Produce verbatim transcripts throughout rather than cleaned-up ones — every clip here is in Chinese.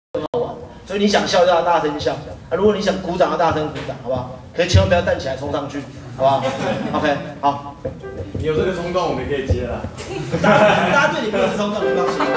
很好玩。所以你想笑就要大声笑，啊，如果你想鼓掌要大声鼓掌，好不好？可是千万不要站起来冲上去，好不好 ？OK， 好。 你有这个冲动，我们也可以接了。 大家大家对你没有这冲动，没关系。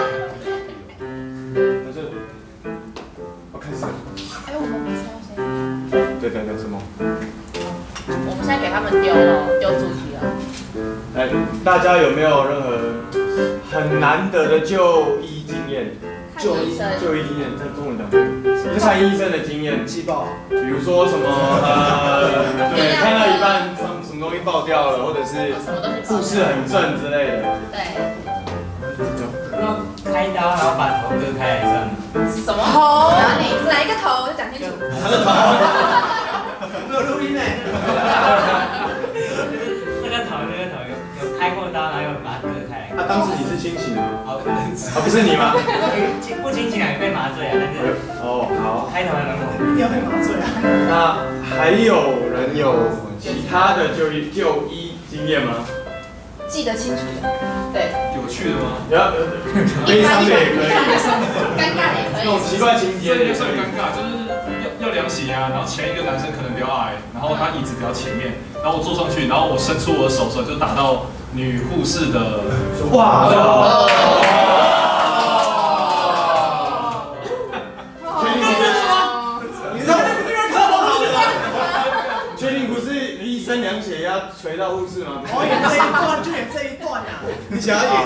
可是，我开始。 哎，我们不是要先。 对对对，什么？ 我们现在给他们丢了，丢主题了。 哎，大家有没有任何很难得的就医经验？ 就医生。 就医经验，在中文讲，就看医生的经验。 气爆。 比如说什么呃，对，看到一半什么东西爆掉了，或者是护士很正之类的。 对。 要开刀，然后把头割开来算吗？ 什么头？哪里？哪一个头？讲清楚。 他的头。没有录音呢。 这个头，这个头有有开过刀，然后又把它割开来。 啊，当时你是清醒的吗？ 哦， 啊，不是你吗？ 清不清醒啊？被麻醉啊，但是哦，好， 开头还蛮恐怖。 一定要被麻醉啊。 那还有人有其他的就医就医经验吗？ 记得清楚的。对。 有趣的吗？ 要悲伤的也可以， 尴尬的也可以。 那种奇怪情节这也算尴尬，就是要要量血压，然后前一个男生可能比较矮，然后他椅子比较前面，然后我坐上去，然后我伸出我的手手就打到女护士的， 哇！确定不是医生量血压捶到护士吗？ 我演这一段就演这一段啊！你想要演？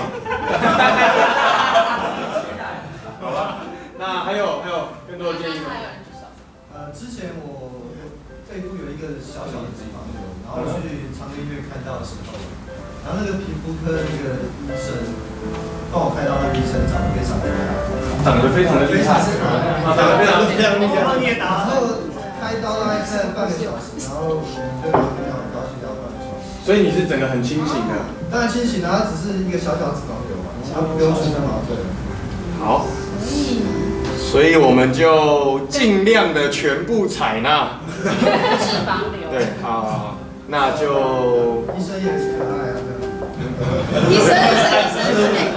好吧，那还有还有更多的建议吗？ 呃，之前我背部有一个小小的脂肪瘤，然后去长庚医院看到的时候，然后那个皮肤科那个医生帮我开刀，那个医生长得非常厉害， 长得非常的厉害，长得非常非常厉害， 你也打。 然后开刀大概开了半个小时，然后对我非常高兴聊半个小时。 所以你是整个很清醒的。 当然清醒了，它只是一个小小脂肪瘤嘛，它不用全身麻醉。 好。所以我们就尽量的全部采纳。 脂肪瘤。 对，好，那就医生也很可爱啊。 医生，医生，医生。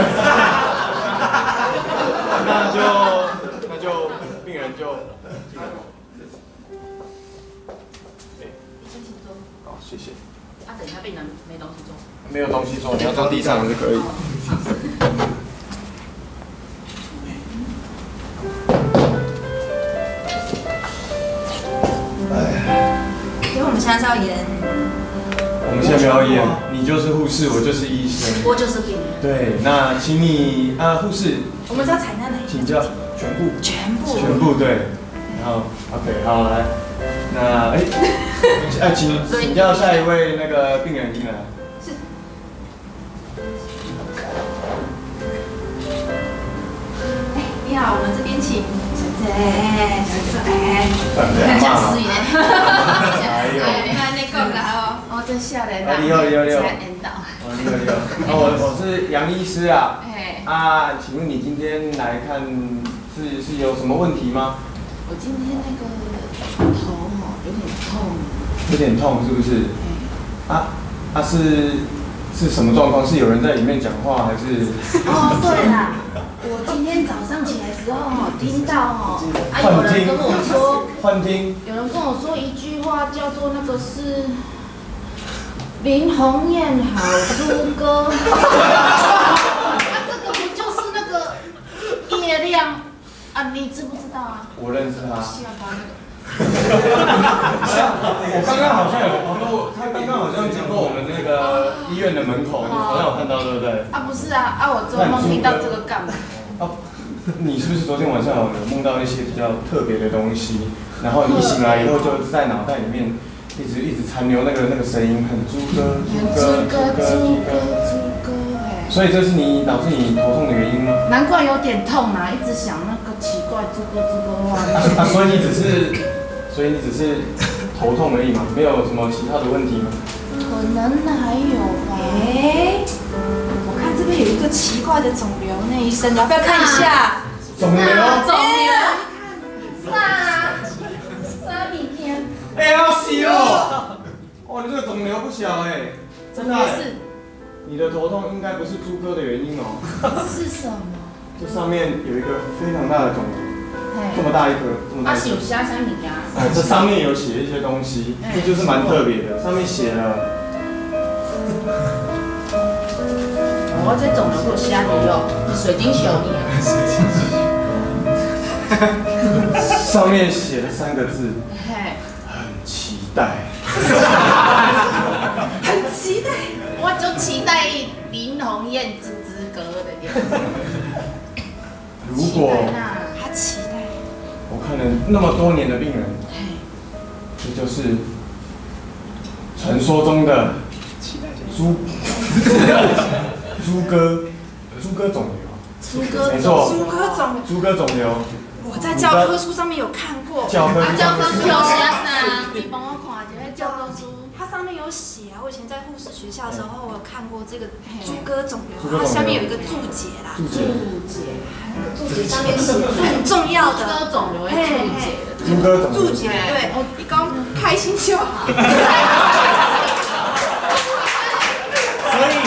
那就那就病人就。好，谢谢。 啊，等一下病人没东西做。 没有东西做，你要坐地上也是可以。 因为我们现在是要演。 我们现在没有演，你就是护士，我就是医生。 我就是病人。对， 那请你啊，护士。 我们是要采纳哪一个？ 请教全部。 全部。 全部对。然后 ，OK， 好来，那哎，哎，请请教下一位那个病人进来。是。 哎，你好，我们这边请小姐，小姐，哎，很像司仪呢。 哎呦， 你看那个啦哦，哦，真吓人啦。 你好，你好，你好。 引导。 哦，你好，你好。我我是杨医师啊。 哎。 啊，请问你今天来看是是有什么问题吗？ 我今天那个头哦有点痛。 有点痛是不是？啊啊是是什么状况？是有人在里面讲话还是？ 哦，对啦，我今天早上起来时候哦，听到哦，啊有人跟我说， 幻听， 有人跟我说一句话叫做那个是林鸿燕好猪哥，啊这个不就是那个叶亮啊？你知不知道啊？ 我认识他。 下巴那个。 我刚刚好像有，哦，他刚刚好像经过我们那个医院的门口，你好像有看到，对不对？ 啊，不是啊，啊，我做梦听到这个干嘛？ 哦，你是不是昨天晚上有梦到一些比较特别的东西？然后你醒来以后就在脑袋里面一直一直残留那个那个声音，很猪哥，猪哥， 猪哥，猪哥，猪哥，哎。所以这是你导致你头痛的原因吗？ 难怪有点痛啊，一直想那个奇怪猪哥猪哥话。 啊，所以你只是。所以你只是头痛而已嘛，没有什么其他的问题吗？ 可能还有吧。哎，我看这边有一个奇怪的肿瘤，那医生，要不要看一下？ 肿瘤？ 肿瘤？啥？啥物件？ 哎，好死哦！哇，你这个肿瘤不小哎， 真的是。 你的头痛应该不是猪哥的原因哦。 是什么？ 这上面有一个非常大的肿瘤，这么大一颗，这么大一颗。 啊，是有写啥物件？ 哎，这上面有写一些东西，这就是蛮特别的。上面写了， 我这肿瘤有写你哦，水晶球你啊。 上面写了三个字， 嘿， 很期待。 很期待，我就期待林鸿燕之之歌的点。 如果他期待， 我看了那么多年的病人，这就是传说中的猪猪哥猪哥肿瘤。 猪哥没错， 猪哥肿， 猪哥肿瘤。 我在教科书上面有看过。 教科啊， 书上面教科书有写啥？你帮我看一下教科书。 它上面有写啊，我以前在护士学校的时候，我有看过这个猪哥肿瘤， 猪哥肿瘤它下面有一个注解啦。 注解。 注解上面写很重要的。 猪哥肿瘤的注解。 猪哥肿瘤。 注解对，你刚开心就好。 所以，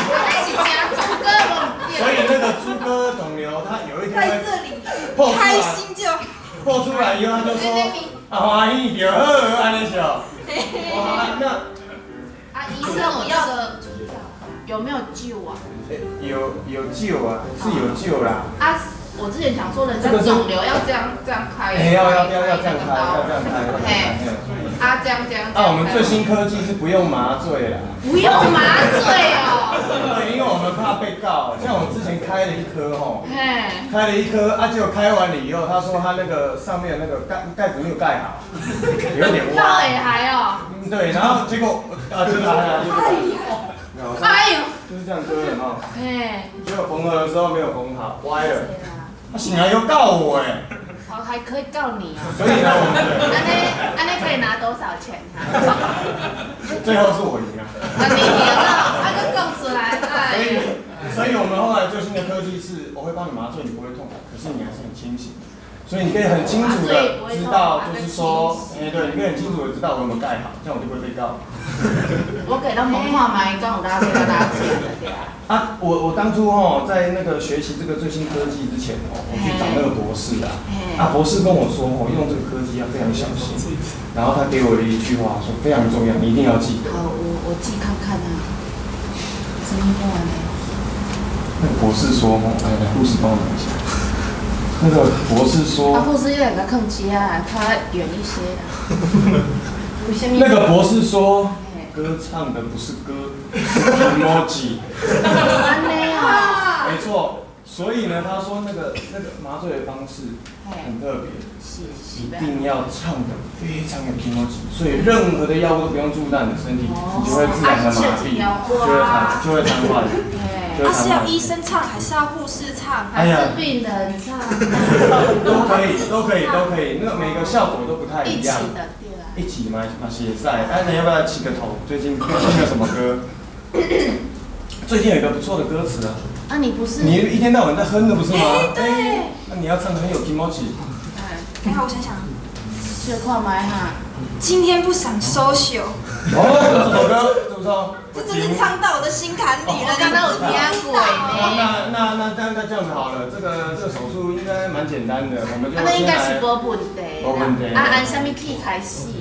所以那个猪哥肿瘤，它有一天在这里破出来， 开心就好。 破出来以后，他就说啊欢喜就好，安尼笑。哇，那啊，医生，我要的有没有救啊？ 有有救啊，是有救啦。 啊，我之前想说人家肿瘤要这样这样开， 哎，要要要要这样开，要这样开，要这样开。 啊，这样这样。 啊，我们最新科技是不用麻醉啦。 不用麻醉哦。 对，因为我们怕被告，像我之前开了一颗吼， 嘿， 开了一颗，啊，结果开完了以后，他说他那个上面那个盖盖子没有盖好，有点到歪。 尾还哦。 嗯，对，然后结果啊，就是来了，就是来了， 哎呦， 就是这样割的哈。 嘿， 结果缝合的时候没有缝好，歪了。他醒来又告我哎。 哦，还可以告你哦。 所以呢，我们安尼安尼可以拿多少钱啊？ 最后是我赢了。 啊，你赢了，啊，就供出来， 所以哎。， 所以我们后来最新的科技是，我会帮你麻醉，你不会痛，可是你还是很清醒，所以你可以很清楚的知道，就是说，哎，对，你可以很清楚的知道我有没有盖好，这样我就不会被告。 我给他们看嘛，伊讲有拉这个拉钱的对啊。 啊，我我当初哈在那个学习这个最新科技之前哦，我去找那个博士啊，啊，博士跟我说哦，用这个科技要非常小心，然后他给我的一句话说非常重要，你一定要记得。 好，我我记看看啊。什么话呢？ 那个博士说哦，哎，护士帮我拿一下。那个博士说， 啊，护士要两个空接啊，他远一些啊。 那个博士说，歌唱的不是歌，是 emoji。 安尼啊。 没错，所以呢，他说那个那个麻醉的方式很特别，一定要唱的非常有 emoji， 所以任何的药物都不用注入到你的身体，你就会自然的麻痹，就会瘫，就会瘫痪。 那是要医生唱还是要护士唱？ 还是病人唱？ 都可以，都可以，都可以。那个每个效果都不太一样。 一起的，对啊。 一起嘛嘛写赛，哎，你要不要起个头？最近最近有什么歌？最近有一个不错的歌词啊。 啊，你不是？ 你一天到晚在哼的不是吗？ 哎，对。 那你要唱的很有 emoji。 哎， 等下我想想。 就看麦哈。 今天不想 social。 哦，这首歌不错。 这真是唱到我的心坎里了， 刚刚有听过呢。 那那那那那这样子好了，这个这个手术应该蛮简单的，我们就啊，那应先来。 该是无问题。 无问题。 啊，按什么 key 开始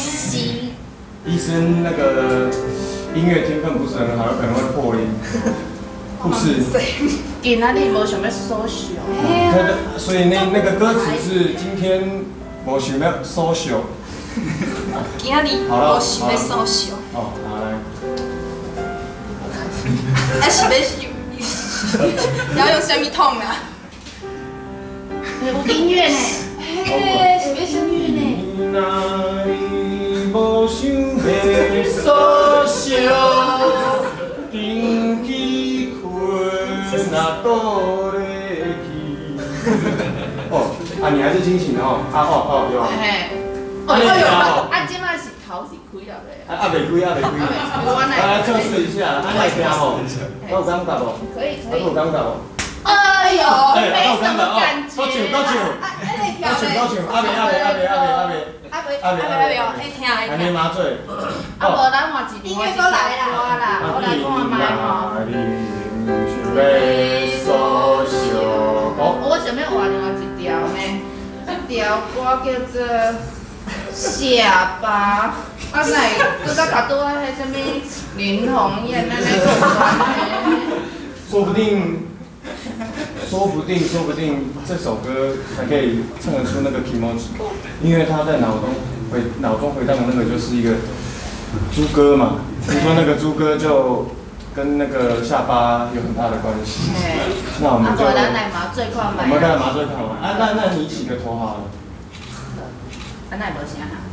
？C。 医生那个音乐天分不是很好，有可能会破音。护士。 今仔日无想要 social。 他的所以那那个歌词是今天无想要 social。 今仔日无想要 social。 哦，好来。 还是要要用什么痛啊？ 有音乐呢，嘿，是要音乐呢。 你哪里无想要 social， 定起困那倒咧去。哦，啊，你还是清醒的哦，啊哦哦有。 嘿，哦哟，啊，今摆是头是开了嘞。 啊啊，未开啊，未开。来测试一下，啊，来听吼，有感觉无？ 可以可以。 有感觉无？ 哎呦，没什么感觉。 够唱够唱，够唱够唱，阿未阿未阿未阿未阿未。 阿未阿未阿未哦，爱听爱听。 还没麻醉。 啊，无咱换一音乐都来啦， 我啦，我来看麦吼。 我条歌叫做下巴，啊来，搁甲甲拄啊迄什么林红艳安尼讲的。 说不定，说不定，说不定这首歌才可以唱得出那个 kimoji， 因为他在脑中回脑中回荡的那个就是一个猪哥嘛，听说那个猪哥就跟那个下巴有很大的关系。那我们就， 啊，咱来麻醉看我们来麻醉看嘛。啊，那那你起个头好了。 啊，那无啥哈。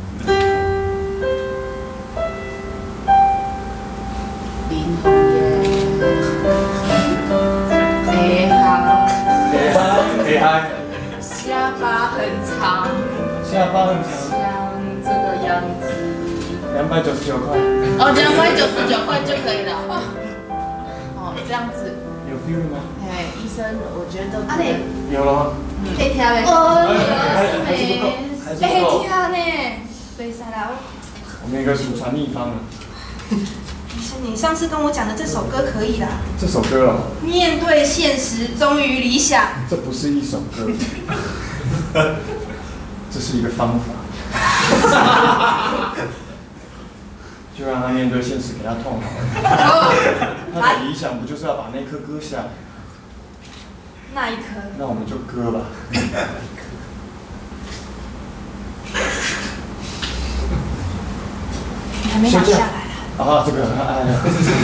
林红艳。哎哈， 哎嗨，哎嗨， 下巴很长， 下巴很长， 像这个样子。 两百九十九块。 哦，两百九十九块就可以了。哦，这样子。 有 feel 吗？ 哎，医生，我觉得。 啊嘞， 有了吗？ 可以听呗。 哦， 还是不够，还是哎， 不够。 听呢，袂使啦。 我们有一个祖传秘方啊。 是你上次跟我讲的这首歌可以啦。 这首歌哦。 面对现实，忠于理想。 这不是一首歌，这是一个方法。就让他面对现实，给他痛好了。他的理想不就是要把那颗割下来？ 那一颗。 那我们就割吧。 你还没拿下来啦。 啊，这个哎呀，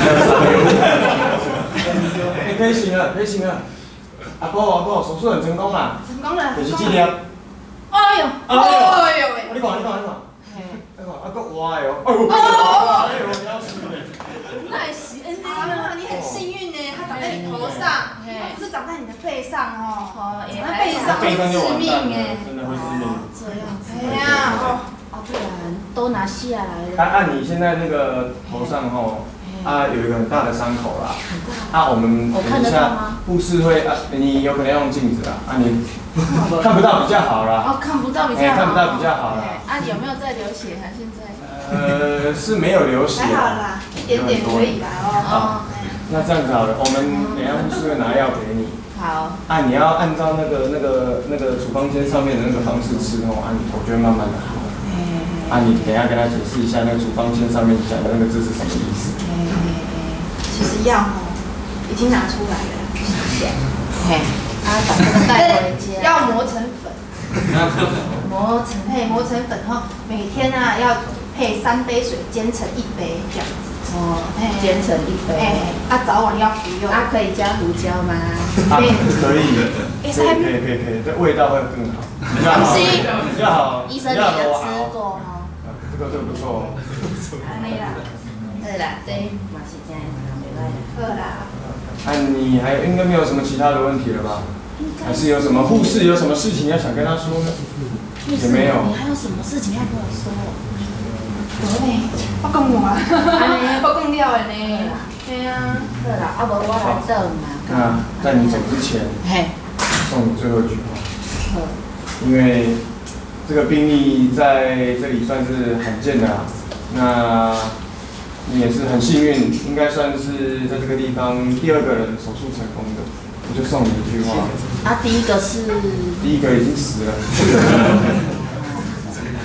哎，可以醒了，可以醒了。阿哥，阿哥，手术很成功啦。 成功了。 就是这粒。 哎呦， 哎呦， 哎呦喂！ 你看，你看，你看。 嘿， 你看，阿哥哇哟，哎呦，哎呦，你要死嘞！ 那是恩啊，你很幸运呢，它长在你头上，它不是长在你的背上哦。 好，也那还背上会背上就致完蛋了命哎。， 真的会致命。 这样子。 哎呀，哦， 啊，不然都拿下来了。 啊，按你现在那个头上吼，啊有一个很大的伤口啦。啊，我们我看等一下得到吗？ 护士会啊，你有可能要用镜子啦，啊你看不到比较好啦。 哦，看不到比较哎， 好。 看不到比较好啦。 哎，啊，有没有在流血啊？现在？ 呃，是没有流血还好啦，一点点可以啦哦。 好，那这样子好了，我们等一下护士会拿药给你。 好。 啊，你要按照那个那个那个处方笺上面的那个方式吃哦，啊，你头就会慢慢的好。啊，你等一下跟他解释一下那个处方笺上面讲的那个字是什么意思。 其实药哦，已经拿出来了。 嘿，啊，把这个带回家。 要磨成粉， 磨成嘿，磨成粉后，每天啊要配三杯水，煎成一杯这样子。 哦，煎成一杯。 哎，啊早晚要服用。 啊，可以加胡椒吗？ 啊，可以，可以，可以，可以，可以，这味道会更好，比较好，比较好， 医生你有吃过哦？ 这个这个不错哦。 安尼啦， 对啦，这嘛是真的，袂歹啦。 好啦。 啊，你还应该没有什么其他的问题了吧？还是有什么护士有什么事情要想跟他说呢？也没有。 你还有什么事情要跟我说？ 有呢，我讲我啊，我讲了的呢。对啊。 对啦，啊无我来等嘛。 那在你走之前， 嘿。 送你最后一句话。 好。 因为这个病例在这里算是罕见的啦，那你也是很幸运，应该算是在这个地方第二个人手术成功的，我就送你一句话。 啊，第一个是。 第一个已经死了。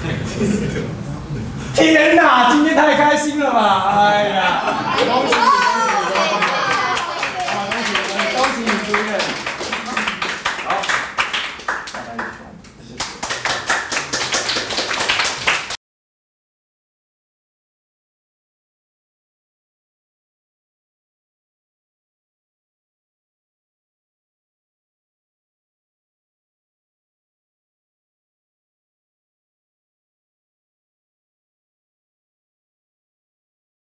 天哪，今天太开心了吧！哎呀，恭喜你！